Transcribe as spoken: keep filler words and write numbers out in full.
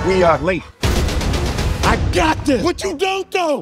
We are late. I got this. What you don't know?